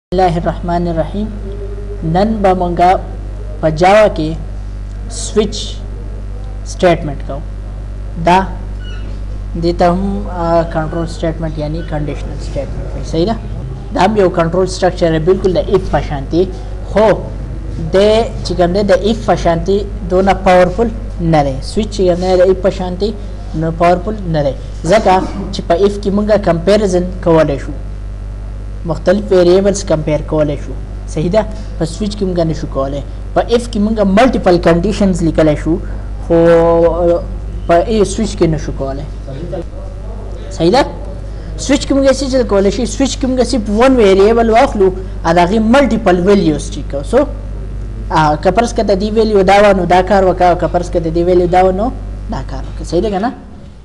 बिस्मिल्लाहिर्रहमानिर्रहीम। नन बमंगा पजावा के स्विच स्टेटमेंट का दा देता हूँ कंट्रोल स्टेटमेंट यानी कंडीशनल स्टेटमेंट सही ना। दाम यो कंट्रोल स्ट्रक्चर है बिल्कुल द इफ फशांति हो दे चिकन दे द इफ फशांति दोना पावरफुल नरे स्विच चिकन दे इफ फशांति नो पावरफुल नरे जका चिपा इफ की मुंगा कंपैरिजन कवाले शू मुख्तलिफ वेरिएबल्स कंपेयर कोले शू सही दा पर स्विच की मुंगा नशू कोले पर इफ की मुंगा मल्टीपल कंडीशंस लिखले शू हो पर ए स्विच के नशू कोले सही दा स्विच की मुंगा ऐसे कोले शी स्विच की मुंगा सिर्फ वन वेरिएबल वाखलू अदागी मल्टीपल वैल्यूज चिको सो कपर्स का दी वैल्यू दावा नो दाकार वका कपर्स का दी वैल्यू दावा नो दाकार वका सही लगा ना।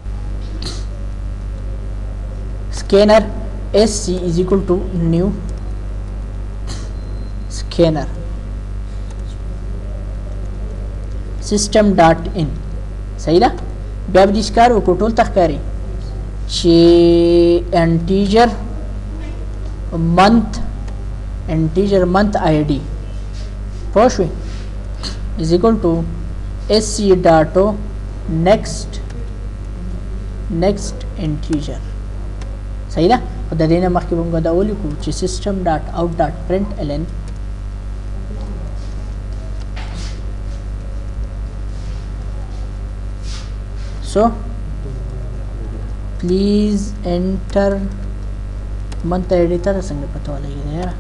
Scanner SC is equal to new scanner system dot in सही ना। बेब डिस्कार वो कोटोल तक करी ची integer month ID पोशवी is equal to SC dot next integer सही ना। और देना मख्की बंगा दा ओली को ची system dot out dot println so please enter month ID तरह संग पता वाला ये यार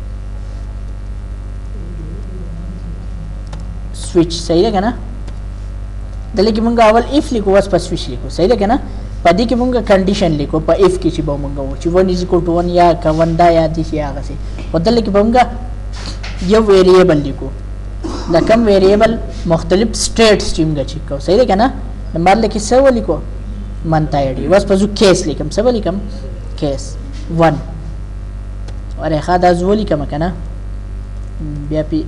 switch सही है क्या ना। दले की बंगा अवल if लिखो बस पर switch लिखो सही है क्या ना। पदी की मुंगा कंडीशन लिखो पर इफ की चिबो मुंगा वो ची 1 = 1 या का वंदा या दिस या से बदल की मुंगा ये वेरिएबल लिखो द कम वेरिएबल मुख्तलिफ स्टेट्स चिमगा चिको सही है क्या ना। नंबर लिखी सब लिखो मंथ आईडी बस पजू केस लिखम सब लिखम केस 1 और एक आधा जो लिखम क्या ना बीपी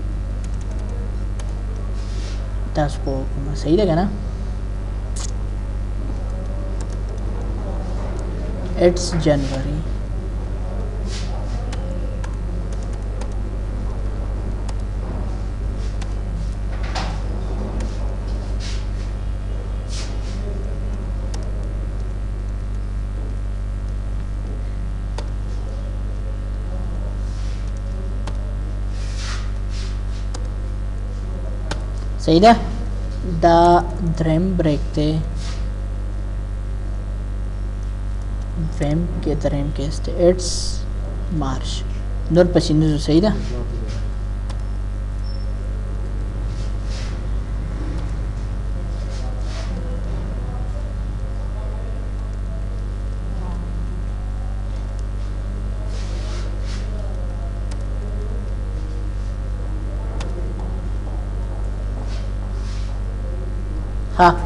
तास्को सही है क्या ना। It's January सही ना। दा ड्रेम ब्रेक थे फ्रेम के तरह के इट्स मार्च नूर पसीने जो सही था हाँ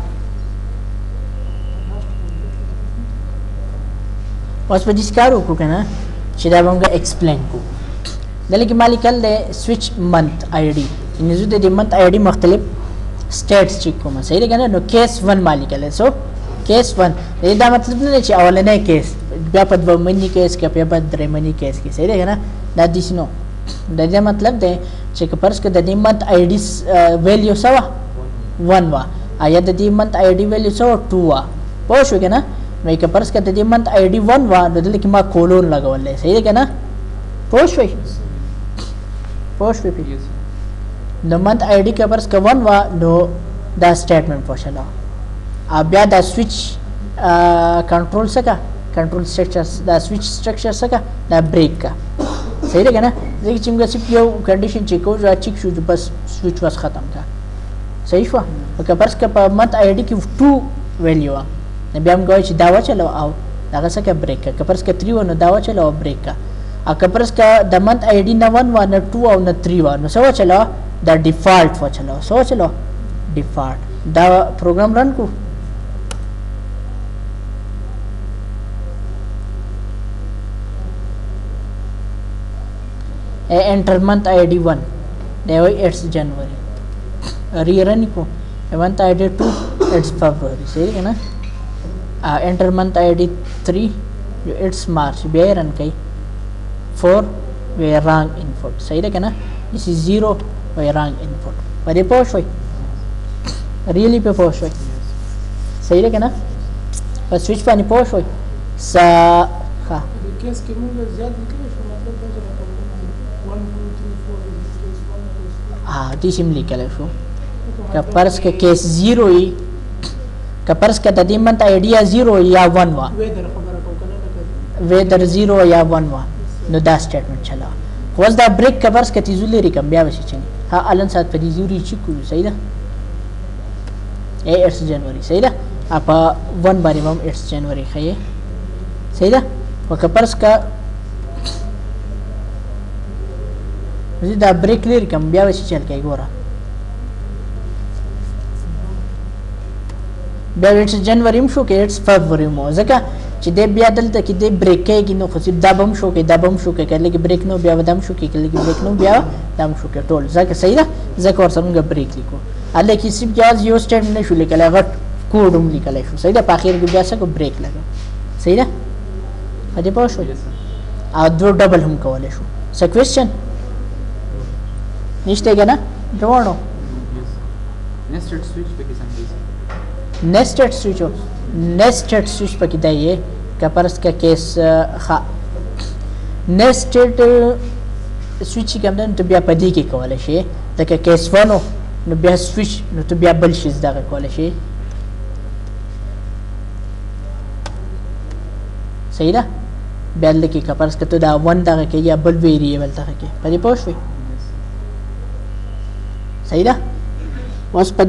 बस पर जिसका को कहना चिदा बंगा एक्सप्लेन को दले की मालिक कल दे स्विच मंथ आईडी इनजु दे मंथ आईडी मुख्तलिफ स्टेट्स चिक को सही है कहना नो केस 1 मालिक कल सो केस 1 ये दा मतलब नहीं ची अवल ने केस व्यापद मनी केस के व्यापद द्रेमनी केस की सही है कहना दा दिस नो दा मतलब दे चेक पर्स के द मंथ आईडी वैल्यू सवा 1 वा आया द मंथ आईडी वैल्यू सवा 2 वा पोश हो कहना मैं के पर्स कहते दी मंथ आईडी 1 वा दले कि मा कोलोन लगावले सही है क्या ना। पोश वे फिर नो मंथ आईडी के पर्स का 1 वा नो द स्टेटमेंट पोशला अब या द स्विच कंट्रोल सका कंट्रोल स्ट्रक्चर द स्विच स्ट्रक्चर सका द ब्रेक का सही है क्या ना। देखिए चिंगा सिर्फ यो कंडीशन चेक हो जो चिक शू बस स्विच बस खत्म का सही हुआ और पर्स का मंथ आईडी की 2 वैल्यू आ नबी हम गए दावा चलो आओ दागा सा क्या ब्रेक का कपर्स का 3 वन दावा चलो ब्रेक का आ कपर्स का द मंथ आईडी न 1 वन 2 और न 3 वन सो चलो द डिफॉल्ट वो चलो सो चलो डिफॉल्ट दा प्रोग्राम रन को एंटर मंथ आईडी 1 देव इट्स जनवरी रीरन को मंथ आईडी 2 इट्स फरवरी सही है ना। एंटर मंथ आईडी 3 जो इट्स मार्च बे रन कई 4 وی رانګ انپوټ. صحیح ده کنه؟ this is 0 وی رانګ انپوټ. په دې پوه شوي؟ ریلی په پوه شوي؟ صحیح ده کنه؟ په سویچ باندې پوه شوي؟ ښه کیس کې موږ زیات لیکلی شو مطلب دا چې 1 2 3 4 ها دې سیم لیکلی شو که فرض که کیس 0 وي که فرض که د دې منت آیډیا 0 یا 1 وه ویدر خبره کوم کنه ویدر 0 یا 1 وه نو دا سټیټمنټ چلاوه. خو اوس دا بریک که فرض که تیزو لري کم بیا به شي چلي ها الان ساعت په دې زوري چې کوو. صحیح ده؟ 8 جنوري. صحیح ده؟ په 1 باندې هم 8 جنوري ښیې. صحیح ده؟ خو که فرض که دا بریک لري کم بیا به شي چل کوي. ګوره بیا 8 جنوري هم شو که 8 فبروري هم ځکه چې دی بیا دلته کې دی بریک کېږي نو خو دا به هم شو کې دا به هم شو کې که لږ بریک نو بیا به دا هم شو کې که لږ بریک نو بیا دا هم شو کې ټول ځکه صحیح ده ځکه ورسره موږ بریک لیکو. هلته کې صرف جواز یو سټیټمنټ نه شو لیکلی غټ کوډ هم لیکلی شو. صحیح ده؟ په اخر کې بیا څه کړو بریک لګو. صحیح ده؟ په دې پوه شوئ؟ او دو ډبل هم کولی شو. څه کوېسچن نشته که نه؟ جوړو nested switch پکې څنګه nested switch हो nested switch پکې دی یې که فرض که کیس ښه nested switch کوم دی نو ته بیا په دې کې کولی شې لکه کیس 1 نو بیا switch نو ته بیا بل شي دغه کولی شې. صحیح ده؟ بیا دلته کې که فرض که ته دا 1 دغه کې یا بل ویریبل دغه کې په دې پوه شوې؟ صحیح ده؟ اوس په